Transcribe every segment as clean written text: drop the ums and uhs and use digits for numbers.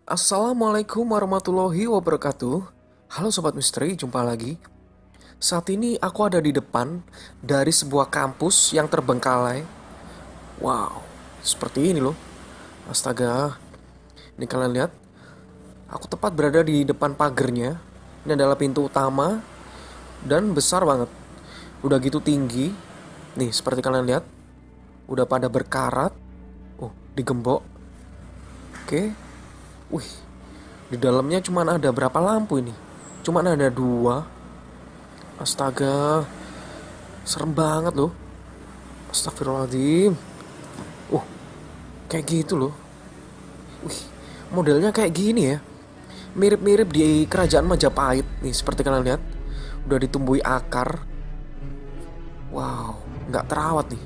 Assalamualaikum warahmatullahi wabarakatuh. Halo Sobat Misteri, jumpa lagi. Saat ini aku ada di depan dari sebuah kampus yang terbengkalai. Wow, seperti ini loh. Astaga, ini kalian lihat. Aku tepat berada di depan pagernya. Ini adalah pintu utama dan besar banget. Udah gitu tinggi. Nih, seperti kalian lihat. Udah pada berkarat. Oh, digembok. Oke. Wih, di dalamnya cuman ada berapa lampu ini? Cuman ada dua. Astaga, serem banget loh. Astagfirullahaladzim. Uh, kayak gitu loh. Wih, modelnya kayak gini ya. Mirip-mirip di kerajaan Majapahit. Nih, seperti kalian lihat. Udah ditumbuhi akar. Wow, nggak terawat nih.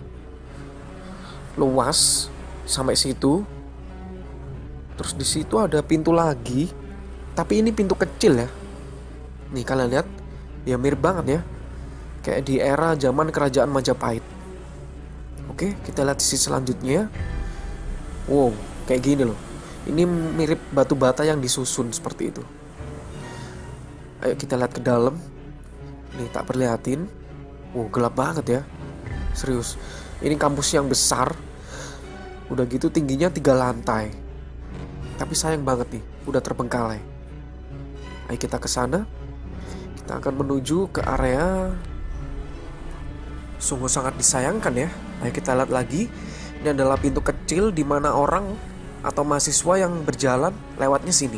Luas sampai situ. Terus di situ ada pintu lagi. Tapi ini pintu kecil ya. Nih kalian lihat. Ya mirip banget ya. Kayak di era zaman kerajaan Majapahit. Oke, kita lihat sisi selanjutnya. Wow, kayak gini loh. Ini mirip batu bata yang disusun seperti itu. Ayo kita lihat ke dalam. Nih tak perlihatin. Wow, gelap banget ya. Serius. Ini kampus yang besar. Udah gitu tingginya 3 lantai. Tapi sayang banget nih, udah terbengkalai. Ayo kita ke sana. Kita akan menuju ke area. Sungguh sangat disayangkan ya. Ayo kita lihat lagi. Ini adalah pintu kecil di mana orang atau mahasiswa yang berjalan lewatnya sini.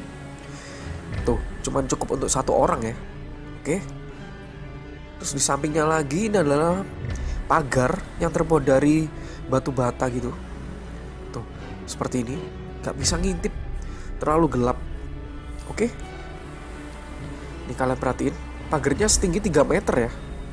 Tuh, cuman cukup untuk satu orang ya. Oke. Terus di sampingnya lagi ini adalah pagar yang terbuat dari batu bata gitu. Tuh, seperti ini. Gak bisa ngintip, terlalu gelap. Oke. Ini kalian perhatiin, pagarnya setinggi 3 meter ya.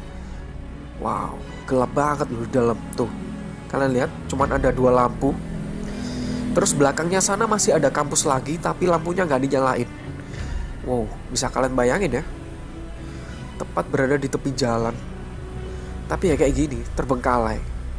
Wow, gelap banget loh di dalam. Tuh, kalian lihat, cuman ada 2 lampu. Terus belakangnya sana masih ada kampus lagi, tapi lampunya gak dinyalain. Wow, bisa kalian bayangin ya. Tepat berada di tepi jalan. Tapi ya kayak gini, terbengkalai.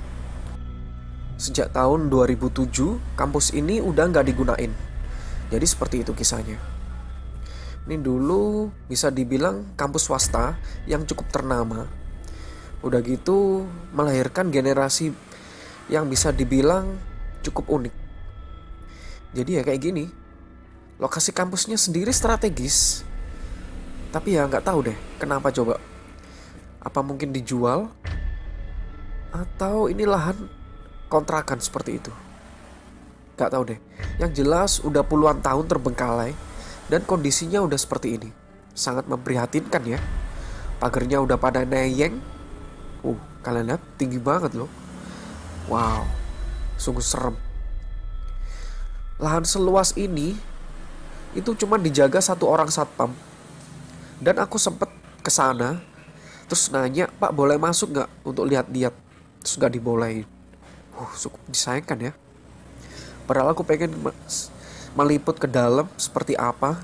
Sejak tahun 2007, kampus ini udah nggak digunain. Jadi seperti itu kisahnya. Ini dulu bisa dibilang kampus swasta yang cukup ternama. Udah gitu melahirkan generasi yang bisa dibilang cukup unik. Jadi ya kayak gini. Lokasi kampusnya sendiri strategis. Tapi ya nggak tahu deh kenapa coba. Apa mungkin dijual? Atau ini lahan kontrakan seperti itu. Gak tahu deh. Yang jelas udah puluhan tahun terbengkalai dan kondisinya udah seperti ini. Sangat memprihatinkan ya. Pagarnya udah pada neyeng. Kalian lihat tinggi banget loh. Wow, sungguh serem. Lahan seluas ini itu cuma dijaga satu orang satpam. Dan aku sempet kesana terus nanya, "Pak boleh masuk gak untuk lihat-lihat?" Terus gak dibolehin. Cukup disayangkan ya. Padahal aku pengen meliput ke dalam seperti apa.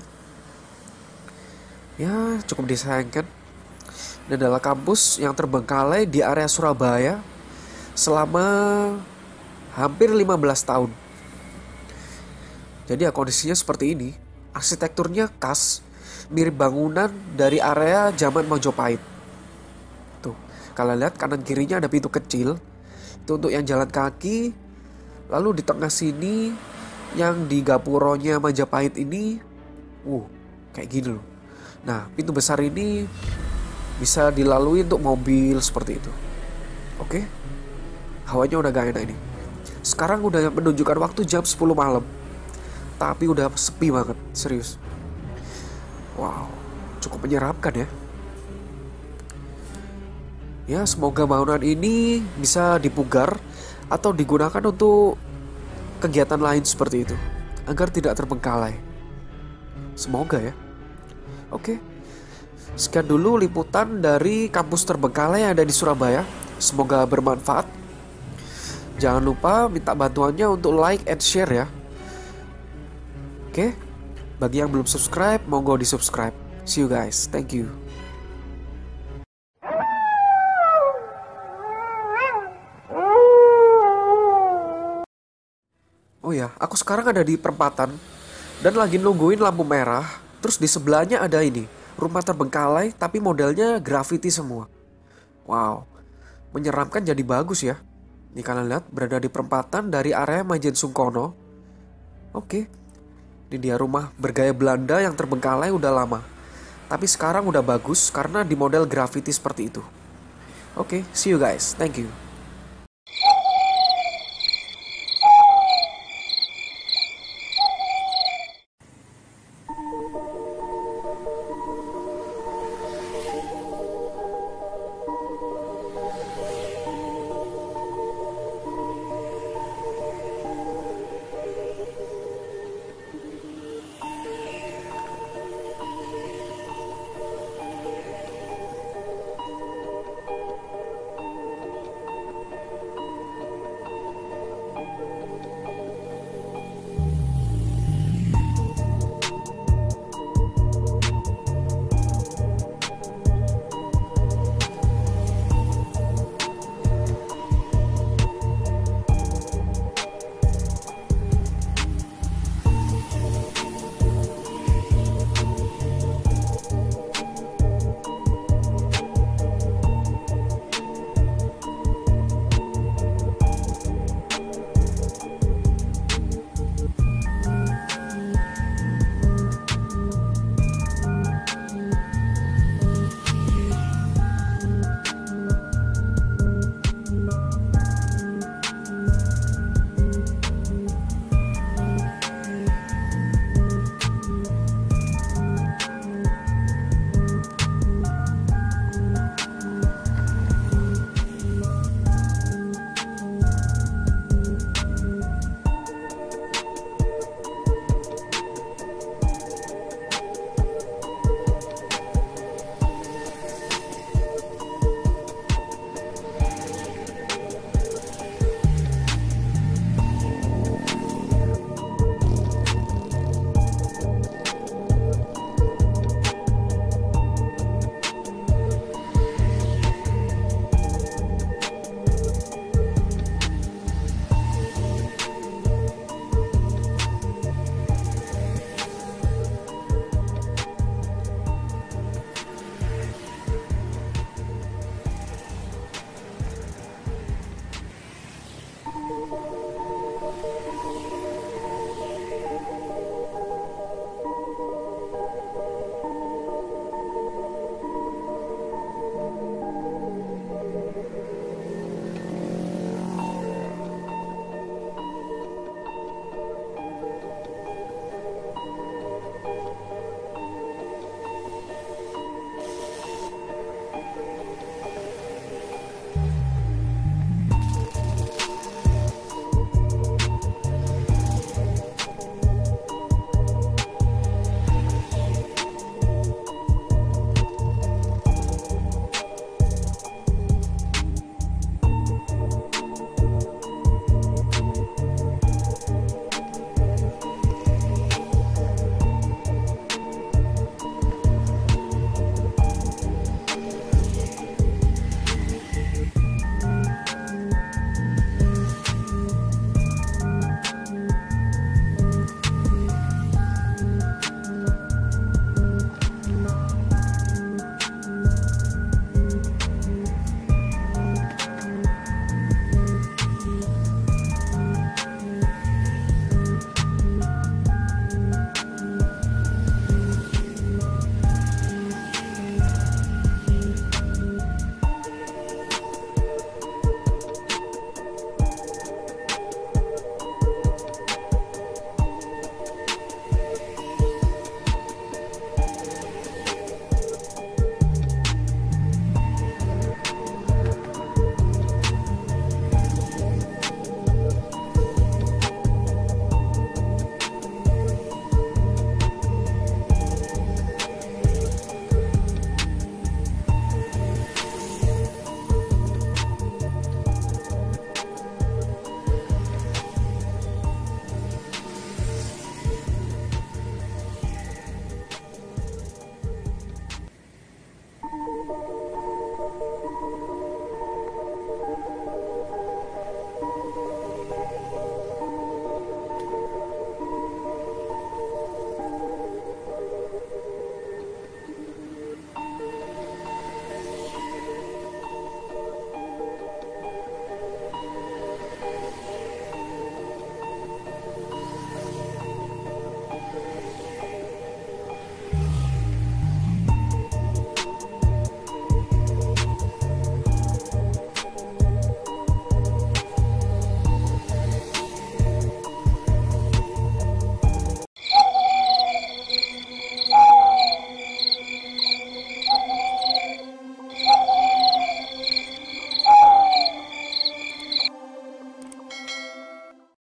Ya cukup disayangkan. Ini adalah kampus yang terbengkalai di area Surabaya selama hampir 15 tahun. Jadi ya kondisinya seperti ini. Arsitekturnya khas, mirip bangunan dari area zaman Majapahit. Tuh, kalian lihat kanan kirinya ada pintu kecil. Itu untuk yang jalan kaki. Lalu di tengah sini yang di gapuronya Majapahit ini kayak gini loh. Nah pintu besar ini bisa dilalui untuk mobil seperti itu. Oke. Hawanya udah gak enak ini. Sekarang udah menunjukkan waktu jam 10 malam. Tapi udah sepi banget. Serius. Wow, cukup menyeramkan ya. Ya semoga bangunan ini bisa dipugar atau digunakan untuk kegiatan lain seperti itu agar tidak terbengkalai. Semoga ya. Oke. Sekian dulu liputan dari kampus terbengkalai yang ada di Surabaya. Semoga bermanfaat. Jangan lupa minta bantuannya untuk like and share ya. Oke. Bagi yang belum subscribe, monggo di subscribe. See you guys. Thank you. Oh ya, aku sekarang ada di perempatan Dan lagi nungguin lampu merah, terus di sebelahnya ada ini, rumah terbengkalai tapi modelnya graffiti semua. Wow, menyeramkan jadi bagus ya. Nih kalian lihat berada di perempatan dari area Majen Sungkono. Oke, ini dia rumah bergaya Belanda yang terbengkalai udah lama. Tapi sekarang udah bagus karena di model graffiti seperti itu. Oke, see you guys. Thank you.